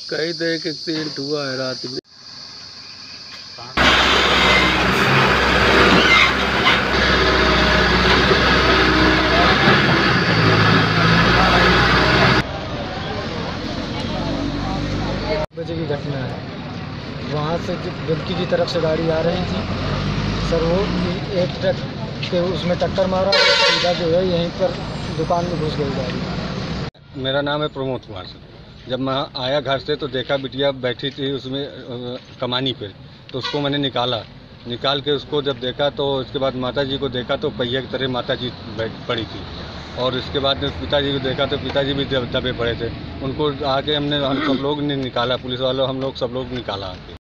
कई तरह के एक्सीडेंट हुआ है रात में। बजे की घटना है। वहाँ से दुमकी की तरफ से गाड़ी आ रही थी सर, वो एक ट्रक के उसमें टक्कर मारा और सीधा जो है यहीं पर दुकान में घुस गई गाड़ी। मेरा नाम है प्रमोद कुमार सर। जब मैं आया घर से तो देखा बिटिया बैठी थी उसमें कमानी पे, तो उसको मैंने निकाल के उसको जब देखा तो उसके बाद माताजी को देखा तो पहिए की तरह माताजी पड़ी थी, और इसके बाद पिताजी को देखा तो पिताजी भी दबे पड़े थे। उनको आके हम सब लोग ने निकाला, पुलिस वालों हम लोग सब लोग निकाला आके।